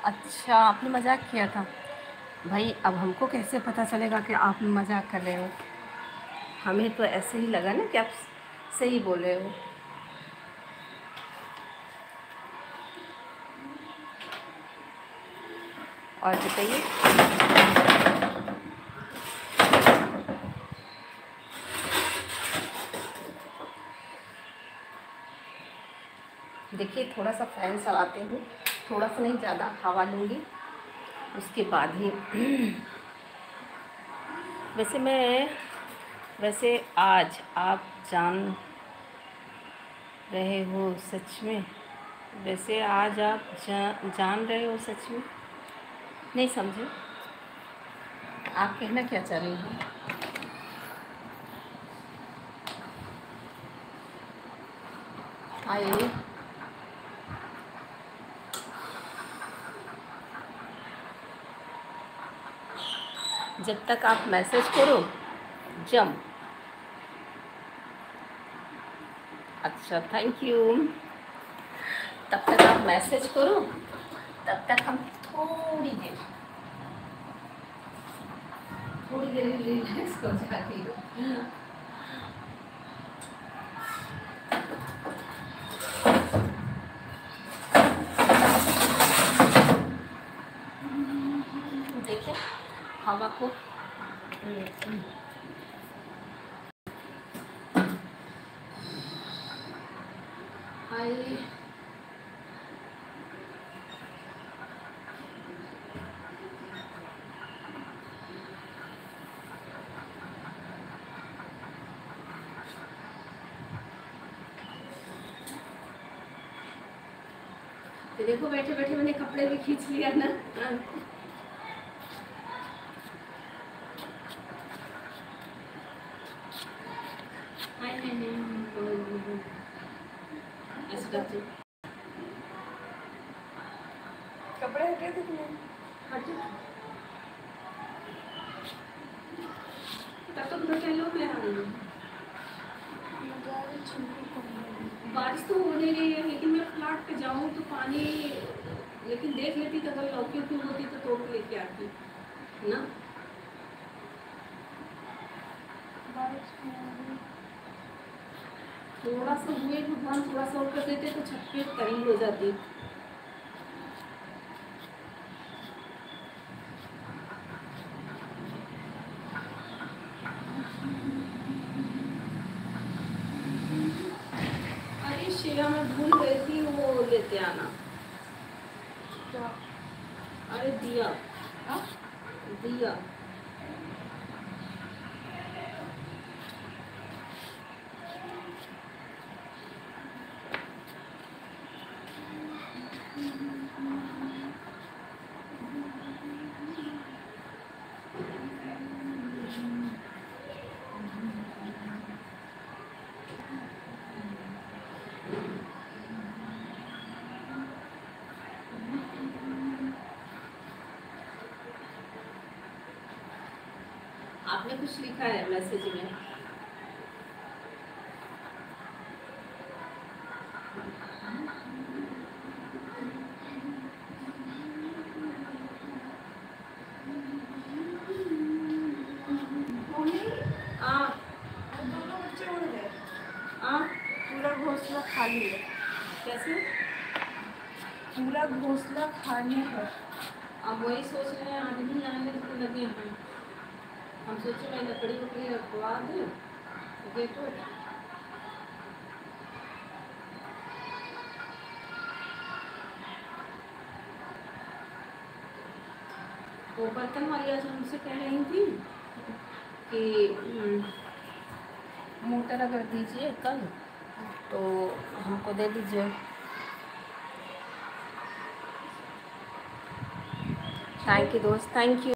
अच्छा, आपने मजाक किया था। भाई अब हमको कैसे पता चलेगा कि आप मजाक कर रहे हो? हमें तो ऐसे ही लगा ना कि आप सही बोल रहे हो। और बताइए। देखिए, थोड़ा सा फ़ैन चलाते हूँ, थोड़ा सा नहीं, ज़्यादा हवा लूँगी, उसके बाद ही वैसे आज आप जान रहे हो सच में? वैसे आज आप जान रहे हो सच में? नहीं समझे? आप कहना क्या चाह रही हो? आइए। जब तक आप मैसेज करो जम। अच्छा, थैंक यू। तब तक आप मैसेज करो, तब तक हम थोड़ी देर रिलैक्स हो जाती हो। देखिए हवा को। आइए। तो देखो, बैठे बैठे मैंने कपड़े भी खींच लिया ना। कपड़े हटे थे तुम्हें? हटे तब तक तो लो मैं आ रही हूँ। बारिश तो हो नहीं रही है, लेकिन मैं फ्लैट पे जाऊँ तो पानी, लेकिन देख लेती तो अगर लौकी उकी होती तो तोड़ के लेके आती ना। थोड़ा सा हुए भगवान, थोड़ा सा और कर देते तो छत पे करीब हो जाती। अरे श्रेया, मैं भूल गई थी वो लेते आना। अरे दिया। दिया। आपने कुछ लिखा है मैसेज में? पूरा घोंसला खाली है। कैसे? पूरा घोंसला खाली है। अब वही सोच रहे हैं, आदमी आएंगे तो लगे हैं। हम सोचे मैं लकड़ी वकड़ी रखवा दूँ गेट पर। वो बर्तन वाली आज हमसे कह रही थी कि मोटर अगर दीजिए कल तो हमको दे दीजिए। थैंक यू दोस्त, थैंक यू।